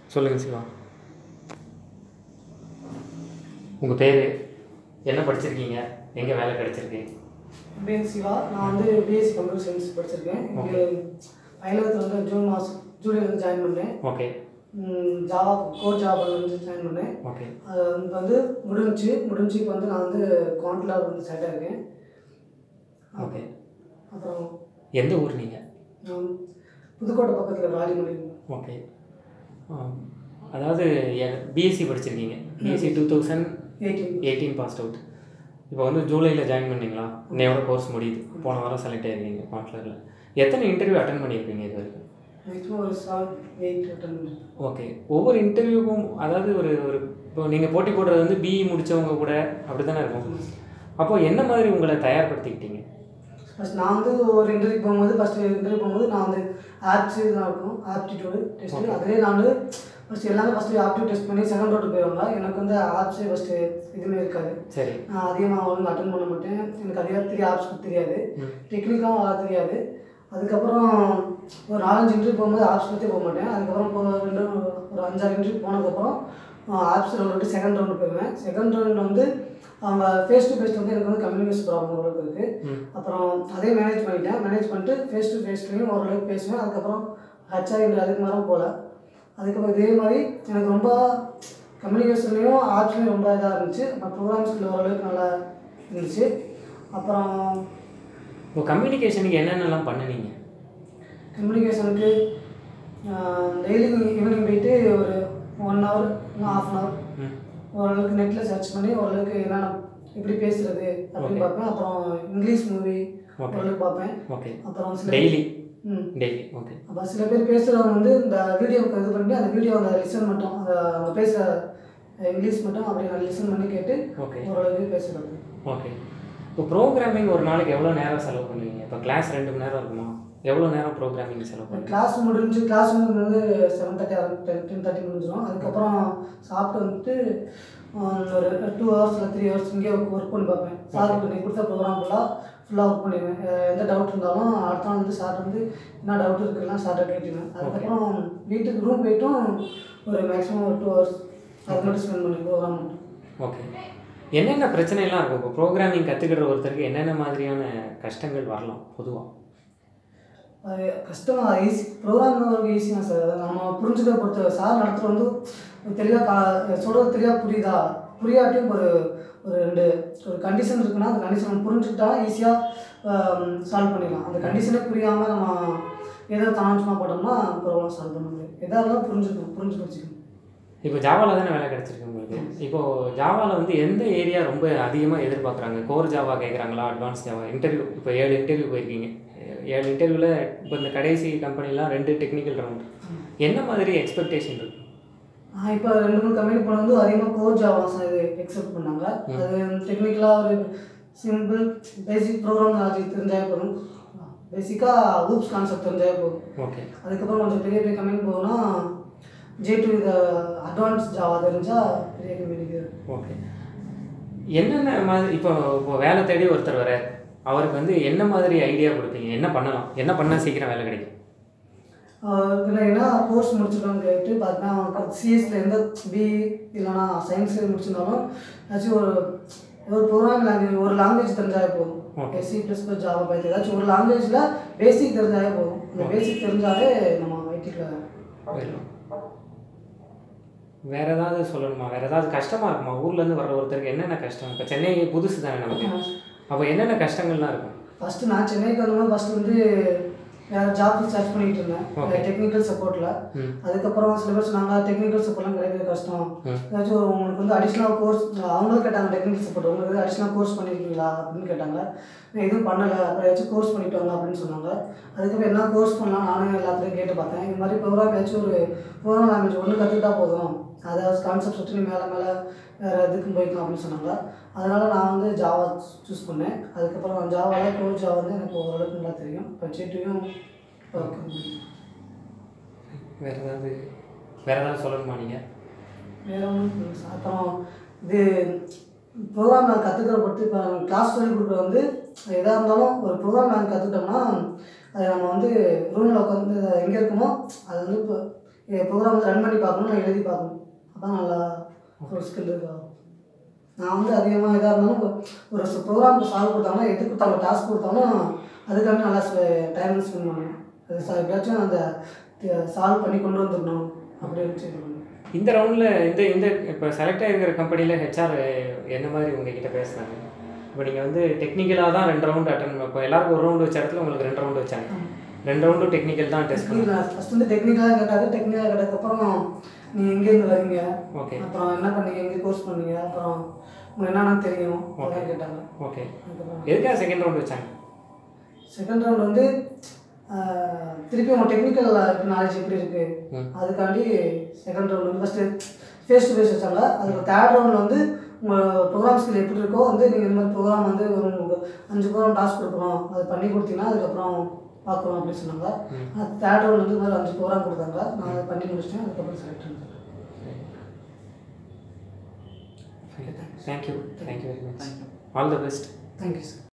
சொல்லுங்கள் சிவா. உங்கள் பேர் என்ன படிச்சிருக்கீங்க, எங்கே வேலை கிடைச்சிருக்கு? என் பேர் சிவா. நான் வந்து பிஎஸ்சி கம்ப்யூட்டர் சயின்ஸ் படிச்சிருக்கேன். இங்கே பயிலகத்தில் வந்து ஜூலைலேருந்து ஜாயின் பண்ணேன். ஓகே. ஜாவா கோர் ஜாவாவில் வந்து ஜாயின் பண்ணேன். ஓகே. அது வந்து முடிஞ்சு இப்போ வந்து நான் வந்து குவான்ட்லாவில் வந்து செட் ஆகிருக்கேன். ஓகே. அப்புறம் எந்த ஊர் நீங்கள்? புதுக்கோட்டை பக்கத்தில் ராலிமலை. ஓகே. அதாவது பிஎஸ்சி படிச்சிருக்கீங்க. BSc 2018 passed out. இப்போ வந்து ஜூலையில் ஜாயின் பண்ணிங்களா? இன்னையோட கோர்ஸ் முடியுது. போன வாரம் செலக்ட் ஆகிருக்கீங்க குவான்ட்லரில். எத்தனை இன்டர்வியூ அட்டன் பண்ணியிருக்கீங்க இது வரைக்கும்? ஒரு 7-8 அட்டன். ஓகே. ஒவ்வொரு இன்டர்வியூக்கும் அதாவது ஒரு இப்போ நீங்கள் போட்டி போடுறது வந்து பிஇ முடித்தவங்க கூட அப்படி தானே இருக்கும். அப்போது என்ன மாதிரி உங்களை தயார்படுத்திக்கிட்டீங்க? ஃபஸ்ட் நான் வந்து ஒரு இன்டர்வியூ போகும்போது நான் வந்து ஆப்ஸ் தான் இருக்கும், ஆப்டிடியூடு டெஸ்ட்டு. அதிலே நான் வந்து எல்லாமே ஃபஸ்ட்டு ஆப்டிடியூட் டெஸ்ட் பண்ணி செகண்ட் ரவுண்டு போயிடுவாங்க. எனக்கு வந்து ஆப்ஸே ஃபஸ்ட்டு எதுவுமே இருக்காது. சரி. நான் அதிகமாக வந்து அட்டன் பண்ண மாட்டேன். எனக்கு அதிகமாக ஆப்ஸ் தெரியாது, டெக்னிக்காகவும் வர தெரியாது. அதுக்கப்புறம் ஒரு 4-5 இன்டர்வியூ போகும்போது ஆப்ஸ் பற்றி போக மாட்டேன். அதுக்கப்புறம் ஒரு 5-6 இன்டர்வியூ போனதுக்கப்புறம் ஆப்ஸ் ரவுண்டு செகண்ட் ரவுண்டு போயிடுவேன். செகண்ட் ரவுண்டில் வந்து அவங்க ஃபேஸ் டு ஃபேஸ் வந்து எனக்கு வந்து கம்யூனிகேஷன் ப்ராப்ளம் ஓரளவுக்கு இருக்குது. அப்புறம் அதே மேனேஜ் பண்ணிட்டு ஃபேஸ் டு ஃபேஸ்லேயும் ஓரளவுக்கு பேசுவேன். அதுக்கப்புறம் ஹச்ஆர் அதுக்கு மாதிரி போகல. அதுக்கப்புறம் இதே மாதிரி எனக்கு ரொம்ப கம்யூனிகேஷன்லேயும் ஆப்ஸ்லேயும் ரொம்ப இதாக இருந்துச்சு. அப்புறம் ப்ரோக்ராம்ஸில் ஓரளவுக்கு நல்லா இருந்துச்சு. அப்புறம் இப்போ கம்யூனிகேஷனுக்கு என்னென்னலாம் பண்ணுனீங்க? கம்யூனிகேஷனுக்கு டெய்லி ஈவினிங் போயிட்டு ஒரு 1 hour இல்லை 1/2 hour ஓரளவுக்கு நெட்டில் சர்ச் பண்ணி ஓரளவுக்கு என்னென்ன எப்படி பேசுகிறது அப்படின்னு பார்ப்பேன். அப்புறம் இங்கிலீஷ் மூவி ஓரளவுக்கு பார்ப்பேன். ஓகே. அப்புறம் டெய்லி. ஓகே. அப்போ சில பேர் பேசுகிறவங்க வந்து இந்த வீடியோவுக்கு இது பண்ணி அந்த வீடியோ அந்த லிசன் மட்டும் அவங்க பேசுகிற இங்கிலீஷ் மட்டும் அப்படி நான் லிசன் பண்ணி கேட்டு ஓரளவுக்கு பேசுகிறது. ஓகே. இப்போ ப்ரோக்ராமிங் ஒரு நாளைக்கு எவ்வளோ நேரம் செலவு பண்ணுவீங்க? இப்போ கிளாஸ் 2 மணி நேரம் இருக்குமா? எவ்வளோ நேரம் ப்ரோக்ராமிங் செலவு பண்ணுவீங்க? கிளாஸ் முடிஞ்சு 7:30 முடிஞ்சிடும். அதுக்கப்புறம் சாப்பிட்டு வந்துட்டு ஒரு 2 hours இல்லை 3 hours இங்கே ஒர்க் பண்ணி பார்ப்பேன். சார் நீங்கள் கொடுத்த ப்ரோக்ராம் ஃபுல்லாக ஒர்க் பண்ணிடுவேன். எந்த டவுட் இருந்தாலும் அடுத்த நாள் வந்து சார் வந்து என்ன டவுட் இருக்குலாம் சார்ட்டை கேட்டுவேன். அதுக்கப்புறம் வீட்டுக்கு ரூம் போய்ட்டும் ஒரு மேக்ஸிமம் ஒரு 2 hours அது மட்டும் ஸ்பெண்ட் பண்ணி ப்ரோக்ராம் மட்டும். ஓகே. என்னென்ன பிரச்சனைலாம் இருக்கும்? இப்போ ப்ரோக்ராமிங் கற்றுக்கிற ஒருத்தருக்கு என்னென்ன மாதிரியான கஷ்டங்கள் வரலாம் பொதுவாக? அது கஷ்டமாக ஈஸி ப்ரோக்ராம் ஒரு ஈஸியாக சார். அதை நம்ம புரிஞ்சுக்க பொறுத்த சார் நடத்துகிற வந்து தெளிவாக சொல்கிறது தெளிவாக புரியாட்டியும் ஒரு கண்டிஷன் இருக்குன்னா அந்த கண்டிஷன் புரிஞ்சுக்கிட்டா ஈஸியாக சால்வ் பண்ணிடலாம். அந்த கண்டிஷனே புரியாமல் நம்ம ஏதோ தானமாக போட்டோம்னா ப்ராப்ளம் சால்வ் பண்ண முடியும். எதாக இருந்தாலும் புரிஞ்சு வச்சுக்கணும். இப்போ ஜாவாவில் தானே வேலை கிடச்சிருக்கு உங்களுக்கு. இப்போது ஜாவாவில் வந்து எந்த ஏரியா ரொம்ப அதிகமாக எதிர்பார்க்குறாங்க? கோர் ஜாவா கேட்குறாங்களா, அட்வான்ஸ் ஜாவா? இன்டர்வியூ இப்போ 7 இன்டர்வியூ போயிருக்கீங்க. 7 இன்டர்வியூவில் இப்போ இந்த கடைசி கம்பெனிலாம் 2 டெக்னிக்கல் ரவுண்ட். என்ன மாதிரி எக்ஸ்பெக்டேஷன் இருக்குது? இப்போ 2-3 கம்பெனி போனது அதிகமாக கோர் ஜாவாஸ் இது எக்ஸெப்ட் பண்ணாங்க. அது டெக்னிக்கலாக ஒரு சிம்பிள் பேசிக் ப்ரோக்ராம் நாலேஜ் தெரிஞ்சாலே போதும். பேசிக்காக ஊப்ஸ் கான்செப்ட் தெரிஞ்சாலே போதும். ஓகே. அதுக்கப்புறம் கொஞ்சம் பெரிய கம்பெனி போகணும்னா J2 இது அட்வான்ஸ் ஜாவா தெரிஞ்சால் பெரிய கம்பெனிக்கு. ஓகே. என்னென்ன மாதிரி இப்போ வேலை தேடி ஒருத்தர் வர அவருக்கு வந்து என்ன மாதிரி ஐடியா கொடுப்பீங்க? என்ன பண்ணலாம், என்ன பண்ணால் சீக்கிரம் வேலை கிடைக்கும்? இல்லைன்னா கோர்ஸ் முடிச்சிருக்கான்னு கேட்டு பார்த்தீங்கன்னா அவனுக்கு சிஎஸ்சில் எந்த பிஇ இல்லைனா சயின்ஸ் முடிச்சிருந்தாலும் ஏதாச்சும் ஒரு ப்ரோக்ராமிங் லாங்குவேஜ் ஒரு லாங்குவேஜ் தெரிஞ்சாலே போதும். C++, ஜாவா, பைத்தன் ஏதாச்சும் ஒரு லாங்குவேஜில் பேசிக் தெரிஞ்சாலே போதும். அந்த பேசிக் தெரிஞ்சாலே நம்ம ஐடியில் போயிடலாம். வேறு ஏதாவது சொல்லணுமா? வேறு ஏதாவது கஷ்டமாக இருக்குமா? ஊர்லேருந்து வர்ற ஒருத்தருக்கு என்னென்ன கஷ்டம்? இப்போ சென்னை புதுசு தானே நமக்கு. அப்போ என்னென்ன கஷ்டங்கள்லாம் இருக்கும்? ஃபஸ்ட்டு நான் சென்னைக்கு வந்தோம்னா ஃபஸ்ட்டு வந்து வேறு ஜாப் சர்ச் பண்ணிகிட்டு இருந்தேன் டெக்னிக்கல் சப்போர்ட்டில். அதுக்கப்புறம் சில பேர் சொன்னாங்க டெக்னிக்கல் சப்போர்ட்லாம் கிடைக்கிறது கஷ்டம், ஏதாச்சும் உங்களுக்கு வந்து அடிஷ்னலாக கோர்ஸ் அவங்களும் கேட்டாங்க டெக்னிக்கல் சப்போர்ட் உங்களுக்கு அடிஷ்னலாக கோர்ஸ் பண்ணியிருக்கீங்களா அப்படின்னு கேட்டாங்க. எதுவும் பண்ணலை, அப்புறம் ஏதாச்சும் கோர்ஸ் பண்ணிட்டு வாங்க அப்படின்னு சொன்னாங்க. அதுக்கப்புறம் என்ன கோர்ஸ் பண்ணலாம் நானும் எல்லாத்துலேயும் கேட்டு பார்த்தேன். இது மாதிரி ப்ரோக்ராம் ஏதாச்சும் ஒரு ப்ரோக்ராம் லாங்குவேஜ் ஒன்று கற்றுக்கிட்டா போதும், அதாவது கான்செப்ட் சுற்றி மேலே வேறு இதுக்கும் போய்க்கலாம் அப்படின்னு சொன்னாங்க. அதனால் நான் வந்து ஜாவா சூஸ் பண்ணேன். அதுக்கப்புறம் ஜாவாவில் கோர் ஜாவா வந்து எனக்கு ஓரளவுக்கு நல்லா தெரியும். இப்போ J2யும் வேறு ஏதாவது சொல்லணுமா நீங்கள்? வேறு ஒன்றும். அப்புறம் இது ப்ரோக்ராம் நாங்கள் கற்றுக்கிற பொறுத்து இப்போ கிளாஸ் சொல்லி கொடுக்குற வந்து எதாக இருந்தாலும் ஒரு ப்ரோக்ராம் நாங்கள் கற்றுக்கிட்டோம்னா அதை நம்ம வந்து ரூமில் உட்காந்து எங்கே இருக்குமோ அது வந்து இப்போ ப்ரோக்ராம் வந்து ரன் பண்ணி பார்க்கணும், நான் எழுதி பார்க்கணும். அதான் நல்லா ஒரு ஸ்கில் இருக்கும். நான் வந்து அதிகமாக இதாக இருந்தாலும் ஒரு ப்ரோக்ராம் சால்வ் கொடுத்தாங்கன்னா, எது கொடுத்தாலும் டாஸ்க் கொடுத்தாலும் அதுக்காக நல்லா டைம் ஸ்பெண்ட் பண்ணணும். அது எப்படியாச்சும் அந்த சால்வ் பண்ணி கொண்டு வந்துடணும் அப்படின்னு சொல்லி. இந்த ரவுண்டில் இந்த இந்த இப்போ செலக்ட் ஆகிருக்கிற கம்பெனியில் ஹெச்ஆர் என்ன மாதிரி உங்ககிட்ட பேசுகிறாங்க? இப்போ நீங்கள் வந்து டெக்னிக்கலாக தான் 2 ரவுண்டு அட்டன், இப்போ எல்லாருக்கும் ஒரு ரவுண்டு வச்ச இடத்துல உங்களுக்கு 2 ரவுண்டு வச்சாங்க. 2 ரவுண்டும் டெக்னிக்கல் தான் டெஸ்ட் பண்ணி. ஃபஸ்ட் வந்து டெக்னிக்கலாக கேட்டாங்க. டெக்னிக்கலாக கேட்டதுக்கப்புறம் நீங்கள் எங்கேருந்து வரீங்க, ஓகே, அப்புறம் என்ன பண்ணீங்க, எங்கே கோர்ஸ் பண்ணீங்க, அப்புறம் உங்களுக்கு என்னென்ன தெரியும் அதெல்லாம் கேட்டாங்க. ஓகே. எதுக்காக செகண்ட் ரவுண்டு வச்சாங்க? செகண்ட் ரவுண்ட் வந்து திருப்பி உங்கள் டெக்னிக்கல் நாலேஜ் எப்படி இருக்குது அதுக்காண்டி செகண்ட் ரவுண்ட் வந்து ஃபஸ்ட்டு ஃபேஸ் டு ஃபேஸ் வச்சாங்க. அதுக்கு தேர்ட் ரவுண்டில் வந்து உங்கள் ப்ரோக்ராம் ஸ்கில் எப்படி இருக்கோ வந்து நீங்கள் இந்த மாதிரி ப்ரோக்ராம் வந்து ஒரு 5 ப்ரோக்ராம் டாஸ்க் கொடுக்குறோம், அது பண்ணி கொடுத்தீங்கன்னா அதுக்கப்புறம் பார்க்குறோம் அப்படின்னு சொன்னாங்க. தேர்ட் ரவுண்ட் வந்து இந்த மாதிரி 5 ப்ரோக்ராம் கொடுத்தாங்க. நான் அதை பண்ணி முடிச்சிட்டேன். அதுக்கப்புறம் செலக்ட் பண்ணேன். Thank you very much. All the best. Thank you sir.